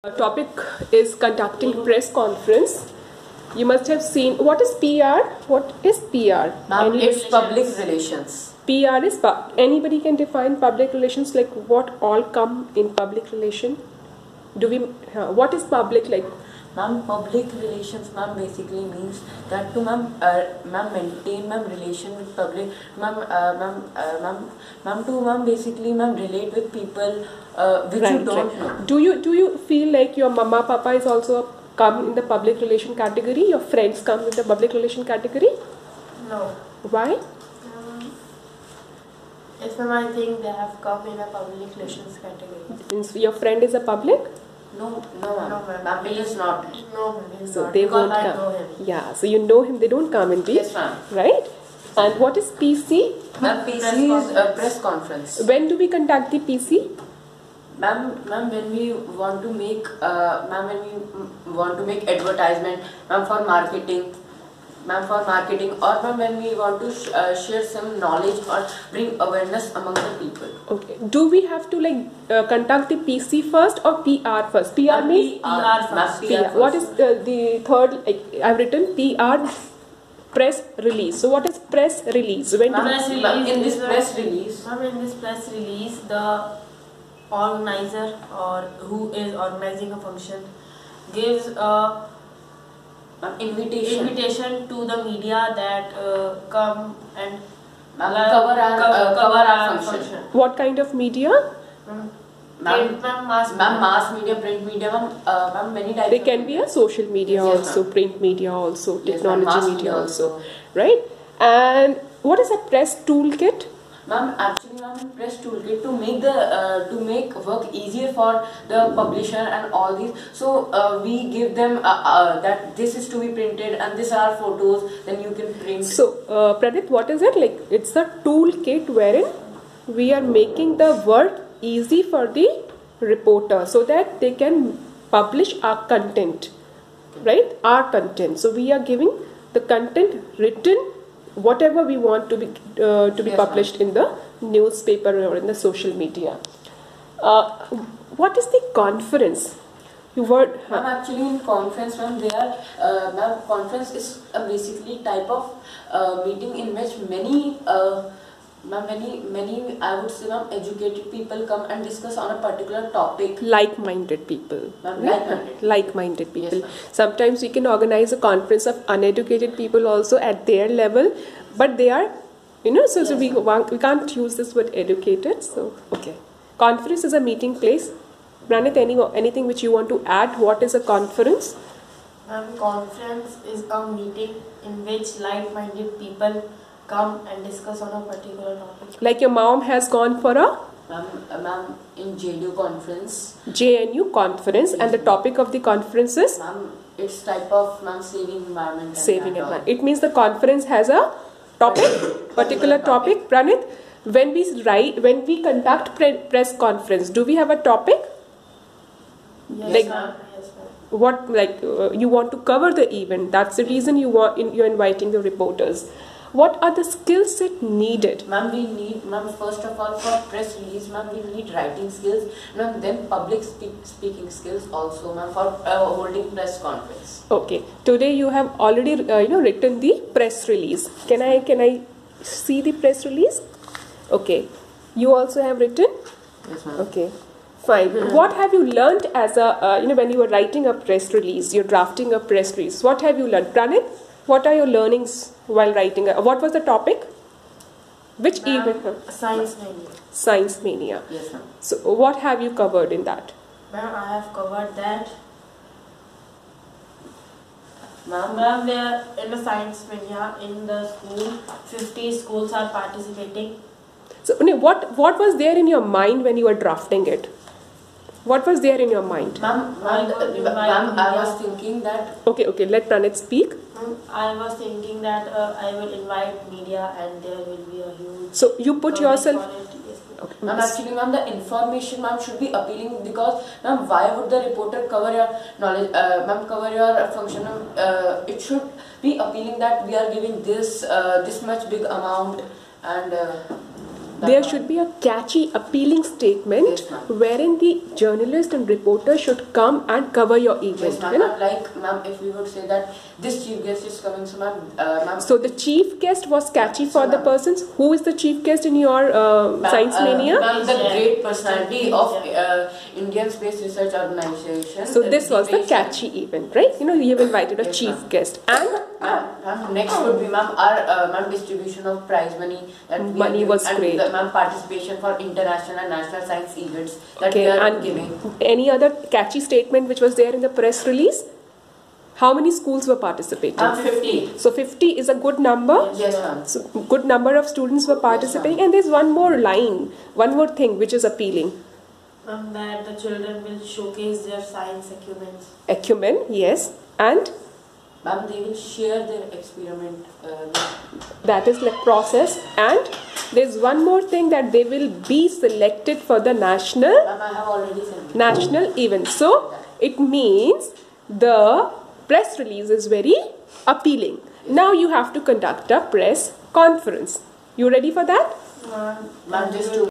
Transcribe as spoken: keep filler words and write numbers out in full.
Topic is conducting press conference. You must have seen, what is P R? What is P R? Ma'am, it's public relations. P R is, anybody can define public relations, like what all come in public relation? Do we, uh, what is public like? Ma'am, public relations, ma'am, basically means that to ma'am, uh, ma'am, maintain ma'am relation with public, ma'am, uh, ma'am, uh, ma'am, ma'am, to ma'am, basically ma'am, relate with people uh, which right, you don't right. know. Do you do you feel like your mama, papa is also come in the public relation category? Your friends come in the public relation category? No. Why? Um, it's from I think they have come in a public relations category. Means your friend is a public? No, no, ma'am. No, ma'am. Ma'am, he is not. No, he is So not. they Because won't I come. know him. Yeah, so you know him, they don't come in the Yes, ma'am. right? And what is P C? Ma'am, P C is a press conference. When do we conduct the P C? Ma'am, ma'am, when we want to make, uh, ma'am, when we want to make advertisement, ma'am, for marketing, ma'am, for marketing, or ma'am, when we want to sh uh, share some knowledge or bring awareness among the people. Okay. Do we have to like uh, conduct the P C first or P R first? P R means P R first. P R. What is uh, the third? Like, I've written P R, press release. So what is press release? When do Press we, release in this is press a- release, Ma'am, in this press release, the organizer or who is organizing a function gives a ma'am, invitation, invitation to the media that uh, come and ma'am, uh, cover our, co- uh, cover our function. what kind of media? Ma'am, Ma'am, print, ma'am, mass Ma'am, mass media, print media, ma'am, uh, ma'am, many types. They of can be a social media Yes, also, ma'am. print media also, Yes, ma'am. technology Mass media media also, also. right? And what is a press toolkit? Ma'am, actually, ma'am, press toolkit to make the uh, to make work easier for the publisher and all these. So uh, we give them uh, uh, that this is to be printed and these are photos. Then you can print. So, uh, Pradit, what is it? Like, it's a toolkit wherein we are making the work easy for the reporter so that they can publish our content, right? Our content. So, we are giving the content written, whatever we want to be uh, to be Yes, published in the newspaper or in the social media. Uh, what is the conference? You were Ma'am, actually in conference, ma'am, they are, uh, ma'am, conference is a basically type of uh, meeting in which many, uh, ma'am, many, many, I would say, ma'am, educated people come and discuss on a particular topic. like-minded people. Ma'am, right? like-minded. Like-minded people. Yes, ma'am. Sometimes we can organize a conference of uneducated people also at their level, but they are, you know, so, so Yes, we, ma'am. want, we can't use this word educated. So, okay. Conference is a meeting place. Pranit, any, anything which you want to add? What is a conference? Ma'am, conference is a meeting in which like-minded people come and discuss on a particular topic. Like your mom has gone for a Ma'am, uh, ma'am, in J D U conference, J N U conference, and the topic of the conference is ma'am, it's type of, ma'am, saving environment. and saving that all. environment. It means the conference has a topic, particular topic. Pranit, when we write, when we conduct pre press conference, do we have a topic? Yes, Like- ma'am. Yes, ma'am. What, like uh, you want to cover the event? That's the reason you want in, you're inviting the reporters. What are the skill set needed? Ma'am, we need, ma'am, first of all for press release, ma'am, we need writing skills, ma'am, then public speak, speaking skills also, ma'am, for uh, holding press conference. Okay, today you have already uh, you know written the press release. Can I can I see the press release? Okay, you also have written. Yes, ma'am. Okay, fine. What have you learned as a, uh, you know, when you were writing a press release, you're drafting a press release, what have you learned? Pranit, what are your learnings while writing? A, what was the topic? Which Ma'am, event? Science mania. Science Mania. Yes, ma'am. So, what have you covered in that? Ma'am, I have covered that. Ma'am, Ma'am, we are in the science mania in the school. fifty schools are participating. So, no, what, what was there in your mind when you were drafting it? What was there in your mind? ma'am, I ma'am, would uh, invite ma'am, I media. was thinking that, Okay, okay, let Pranit speak. Mm, I was thinking that uh, I will invite media and there will be a huge So, you put coverage yourself. for it. Yes, ma'am. Okay. ma'am, actually, ma'am, the information, ma'am, should be appealing because, ma'am, why would the reporter cover your knowledge, uh, ma'am, cover your function, ma'am, uh, it should be appealing that we are giving this, uh, this much big amount and, uh, there should be a catchy, appealing statement Yes, ma'am. wherein the journalist and reporter should come and cover your event. Yes, ma'am. You know? Ma'am, like, ma'am, if we would say that this chief guest is coming, so ma'am, uh, ma'am. So the chief guest was catchy for So, the ma'am. persons. Who is the chief guest in your uh, Ma'am, Science uh, Mania? Ma'am, the Yeah. great personality of Yeah. uh, Indian Space Research Organization. So uh, this was the Deepesh- catchy event, right? You know, you have invited a Yes, chief ma'am. guest. And Ma'am, ma'am, next would be ma'am our uh, ma'am distribution of prize money that we Money are giving, was and great. the, ma'am participation for international and national science events that okay, we are and giving. any other catchy statement which was there in the press release? How many schools were participating? Ma'am, fifty. So fifty is a good number. Yes, ma'am. So good number of students were participating, and there's one more line, one more thing which is appealing. Um, that the children will showcase their science acumen. Acumen, yes, and Ma'am, they will share their experiment. Uh, with- that is like process. And there's one more thing, that they will be selected for the national ma'am, I have already said. national event. So it means the press release is very appealing. Now you have to conduct a press conference. You ready for that? Um, Ma'am, just to